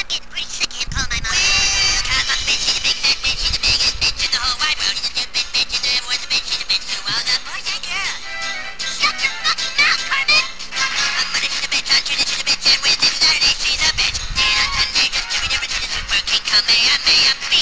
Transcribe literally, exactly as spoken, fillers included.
I'm getting pretty sick of him calling my mom. Well, cause I'm the bitch, she's the big fat bitch, she's the biggest bitch in the whole wide world. She's the stupid bitch, and everyone's a bitch, she's a bitch too. All the boys and girls. Shut your fucking mouth, Carmen! On Monday she's a bitch, on Tuesday she's a bitch, and Wednesday to Saturday she's a bitch. And on Sunday just to be different, she's a super king, Kamehameha,